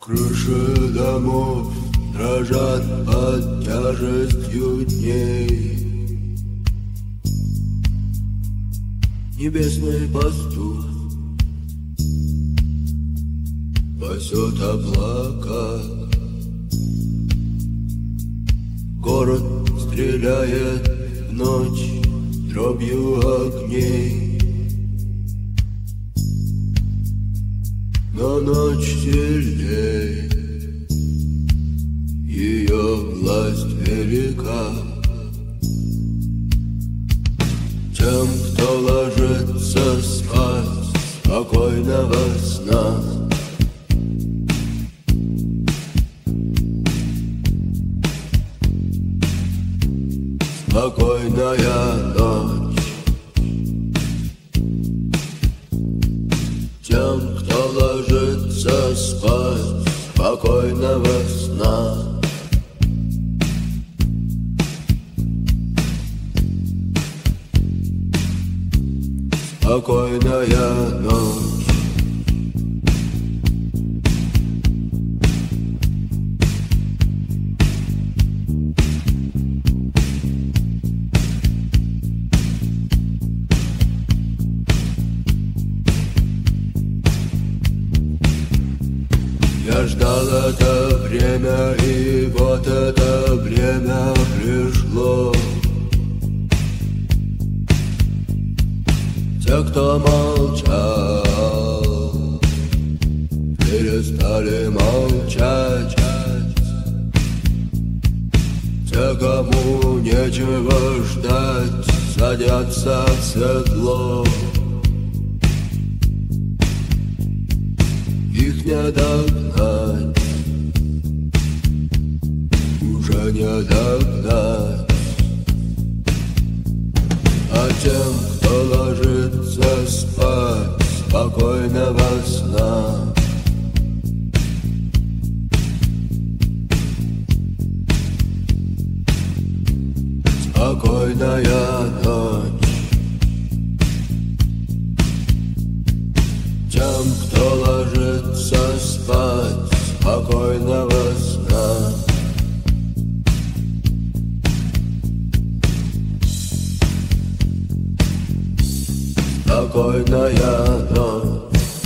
Крыши домов дрожат под тяжестью дней. Небесный пастух пасет облака. Город стреляет в ночь дробью огней. Но ночь сильней, ее власть велика. Тем, кто ложится спать спокойного сна, спокойная ночь. Тем, кто ложится спать спокойного сна, спокойная ночь. Я ждал это время, и вот это время пришло. Те, кто молчал, перестали молчать. Те, кому нечего ждать, садятся в седло. Их не догнать, уже не догнать. А тем, кто ложится спать спокойного сна, спокойная ночь. Тем, кто ложится спать спокойного сна, спокойная ночь.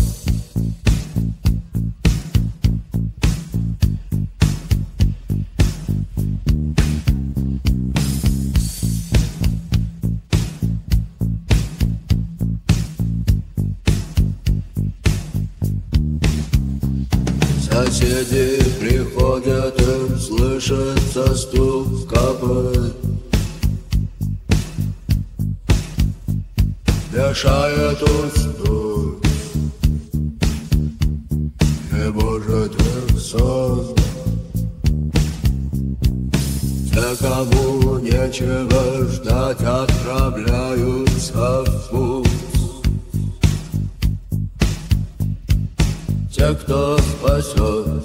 Соседи приходят, им слышится стук копыт. Мешает уснуть, не может их сон. Те, кому нечего ждать, отправляются в путь. Те, кто спасет,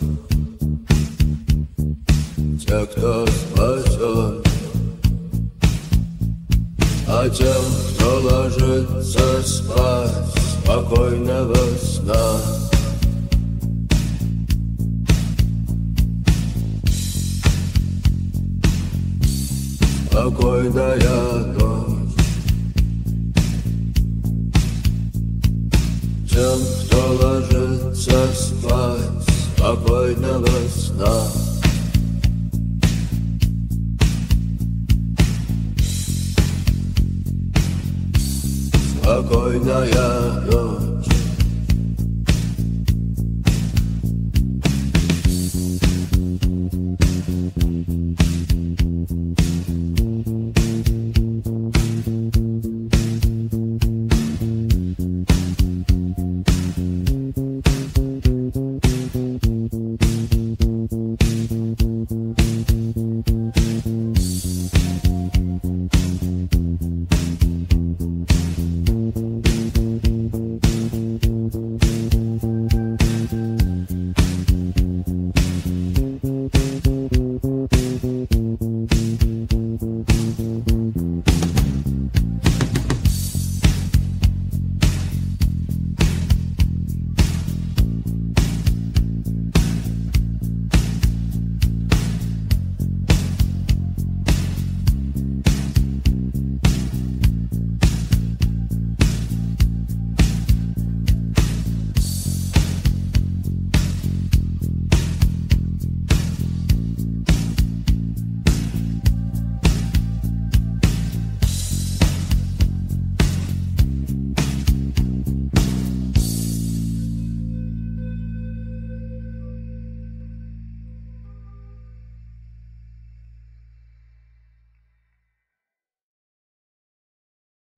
те, кто спасет. А тем, кто ложится спать спокойного сна, спокойная ночь. Тем, кто ложится спать спокойного сна, спокойная ночь.